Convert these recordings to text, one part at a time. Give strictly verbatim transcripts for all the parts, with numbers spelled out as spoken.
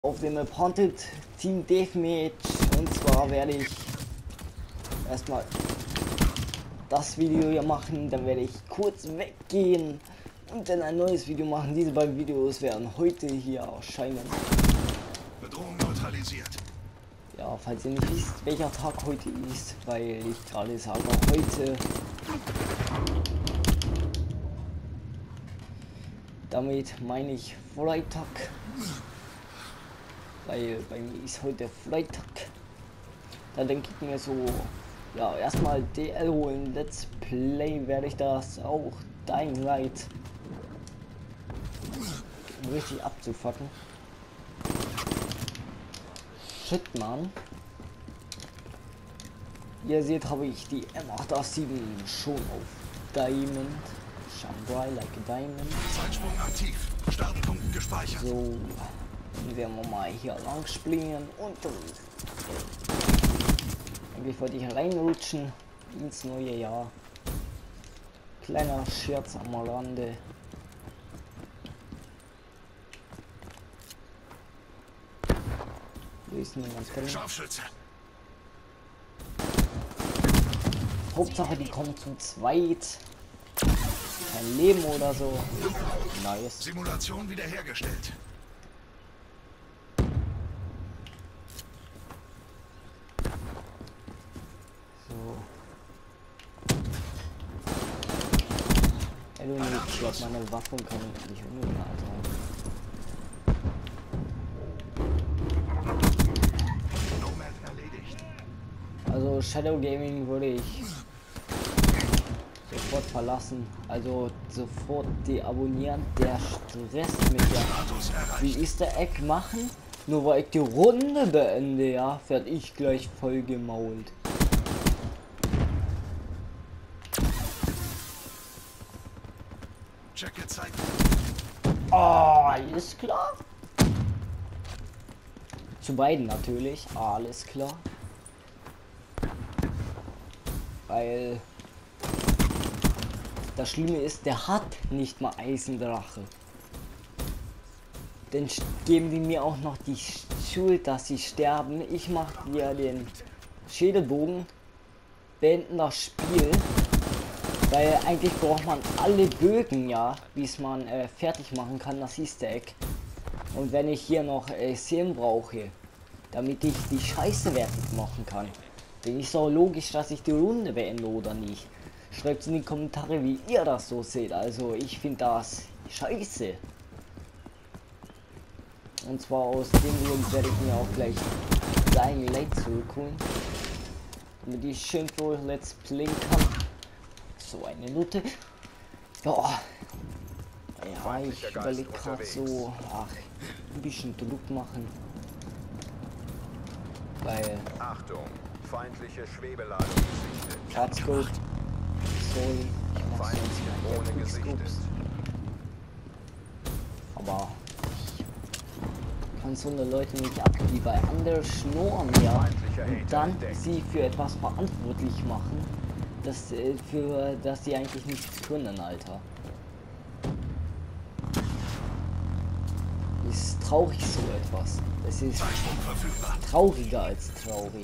Auf dem Haunted Team Deathmatch, und zwar werde ich erstmal das Video hier machen, dann werde ich kurz weggehen und dann ein neues Video machen. Diese beiden Videos werden heute hier erscheinen. Bedrohung neutralisiert. Ja, falls ihr nicht wisst, welcher Tag heute ist, weil ich gerade sage heute. Damit meine ich Freitag. Weil bei mir ist heute Freitag. Da denke ich mir so, ja, erstmal D L holen, Let's Play werde ich das auch, Dying Light, um richtig abzufacken. Shit, Mann. Ihr seht, habe ich die M acht A sieben schon auf Diamond. Shine like a Diamond. Zeitsprung aktiv. Startpunkt gespeichert. So. Dann werden wir mal hier lang springen und eigentlich wollte ich reinrutschen ins neue Jahr. Kleiner Scherz am Rande. Hier ist niemand drin. Scharfschütze. Hauptsache die kommen zu zweit. Kein Leben oder so. Nice. Simulation wiederhergestellt. Ich glaube, meine Waffe kann ich nicht umgehen, Alter. Also Shadow Gaming würde ich sofort verlassen, also sofort deabonnieren. Der stresst mich ja. Wie Easter Egg machen, nur weil ich die Runde beende, ja, werde ich gleich voll gemault. Oh, alles klar. Zu beiden natürlich, alles klar. Weil das Schlimme ist, der hat nicht mal Eisendrache. Dann geben die mir auch noch die Schuld, dass sie sterben. Ich mache dir den Schädelbogen, beenden das Spiel. Weil eigentlich braucht man alle Bögen, ja, wie es man äh, fertig machen kann, das Easter Egg. Und wenn ich hier noch äh, Seelen brauche, damit ich die Scheiße fertig machen kann, dann ist auch logisch, dass ich die Runde beende oder nicht. Schreibt in die Kommentare, wie ihr das so seht. Also ich finde das scheiße. Und zwar aus dem Grund werde ich mir auch gleich Dying Light zurückholen, damit ich schön für Let's Play kann. So eine Minute. Ja, ja, ich überlege gerade so, ach, ein bisschen Druck machen. Weil. Achtung, feindliche Schwebeladung gesichtet. Hardscope. Sorry, ich mach Feindliche Drohne gesichtet. Aber ich kann so eine Leute nicht ab, die bei anderen schnorren, ja. Und dann sie für etwas verantwortlich machen. Das äh, für dass sie eigentlich nichts können, Alter. Ist traurig so etwas. Es ist trauriger als traurig.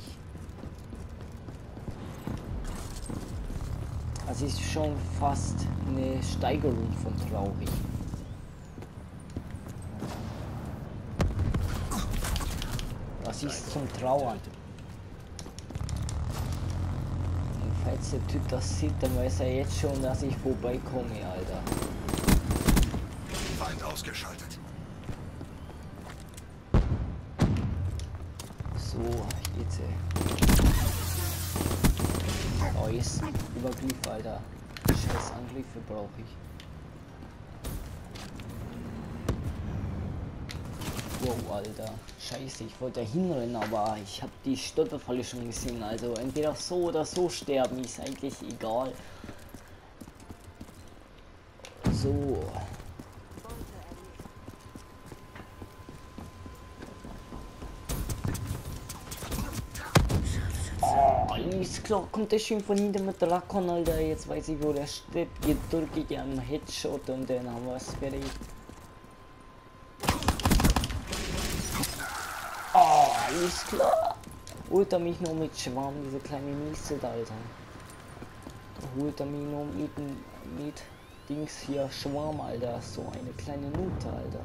Also ist schon fast eine Steigerung von traurig. Was ist zum Trauern? Falls der Typ das sieht, dann weiß er jetzt schon, dass ich vorbeikomme, Alter. Feind ausgeschaltet. So, jetzt. Oh, jetzt Übergriff, Alter. Scheiß Angriffe brauche ich. Wow, Alter. Scheiße, ich wollte hinrennen, aber ich habe die Stolperfalle schon gesehen. Also entweder so oder so sterben, ist eigentlich egal. So. Oh, alles klar, kommt der schön von hinten mit Drakon, Alter. Jetzt weiß ich, wo der steht. Jetzt drücke ich einen Headshot und dann haben wir es fertig. alles klar. Holt er mich nur mit Schwarm, diese kleine Miese, Alter. Holt er mich nur mit, mit Dings hier, Schwarm, Alter. So eine kleine Nute, Alter.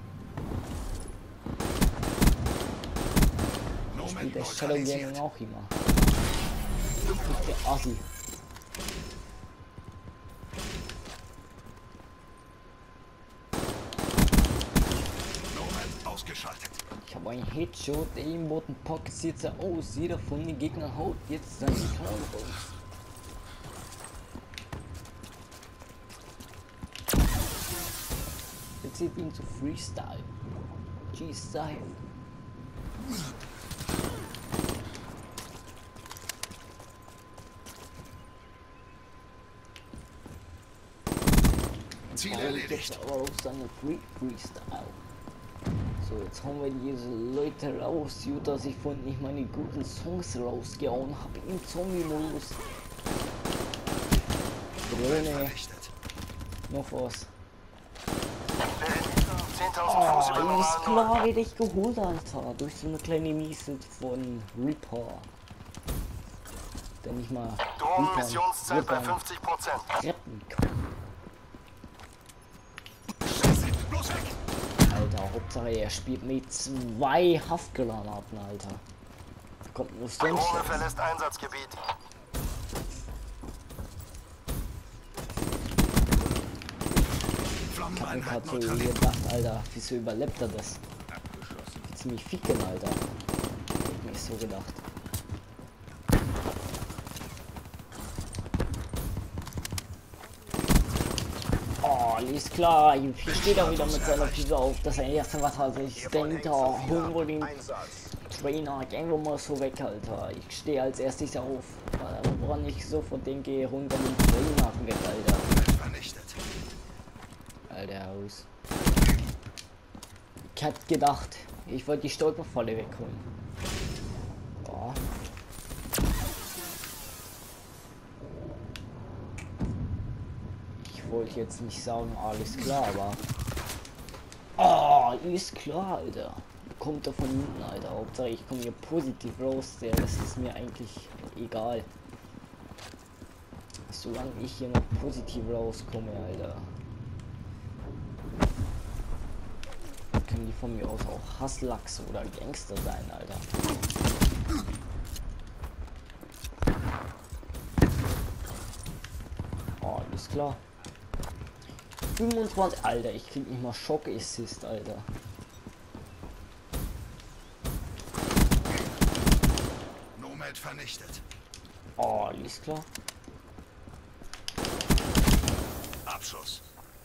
Spielt der Shadow Gaming auch immer. Ich der Assi. Ich habe einen Headshot, der ihm einen Pocket sieht so aus. Jeder von den Gegnern haut jetzt seine Knall raus. Jetzt sieht ihn zu Freestyle. G-Style. Ziel erledigt. Aber auf seine Free Freestyle. So, jetzt haben wir diese Leute raus, gut, dass ich vorhin nicht meine guten Songs rausgehauen habe im Zombie-Modus. Drohne. Noch was. Oh, ist klar, hätte ich geholt, Alter. Durch so eine kleine Miese von Reaper. Der nicht mal Drohnenmissionszeit bei fünfzig Prozent. retten kann. Alter, Hauptsache er spielt mit zwei Haftgranaten, Alter. Kommt nur sonst. Drohne verlässt Einsatzgebiet. Ich hab mir grad so gedacht, Alter, wieso überlebt er das? Ziemlich ficken, Alter. Hab ich mir so gedacht. Oh, alles klar. Hier steht er wieder mit seiner Pizza auf. Das erste, was er sich denkt, oh, holen wir den Trainer. Gehen wir mal so weg, Alter. Ich stehe als erstes auf. Woran ich sofort denke, runter den Trainer weg, Alter. Alter, aus. Ich hab gedacht, ich wollte die Stolperfalle wegholen. Boah. Ich wollte jetzt nicht sagen, alles klar, aber... Oh, ist klar, Alter. Kommt er von hinten, Alter. Hauptsache ich komme hier positiv raus. Der Rest ist mir eigentlich egal. Solange ich hier noch positiv rauskomme, Alter. Können die von mir aus auch Hasslachs oder Gangster sein, Alter. Oh, alles klar. fünfundzwanzig, Alter, ich krieg nicht mal Schock Assist, Alter. Nomad vernichtet. Oh, alles klar. Abschuss.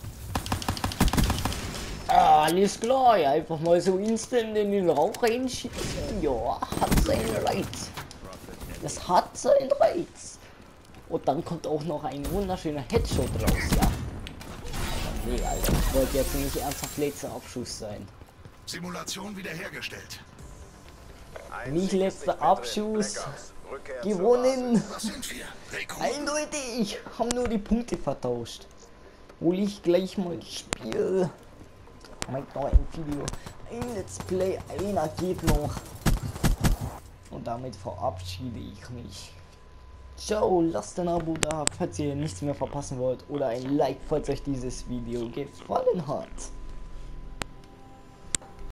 Ah, alles klar, ja, einfach mal so instant in den Rauch reinschießen. Ja, hat seinen Reiz. Das hat seinen Reiz. Und dann kommt auch noch ein wunderschöner Headshot raus, ja. Alter, nee, Alter, ich wollte jetzt nicht ernsthaft letzter Abschuss sein. Simulation wiederhergestellt. Nicht letzter Abschuss. Gewonnen. Was sind wir? Rekruten? Eindeutig. Haben nur die Punkte vertauscht. Hol ich gleich mal das Spiel. Meint noch ein Video. Ein Let's Play. Einer geht noch. Und damit verabschiede ich mich. Ciao, lasst ein Abo da, falls ihr nichts mehr verpassen wollt. Oder ein Like, falls euch dieses Video gefallen hat.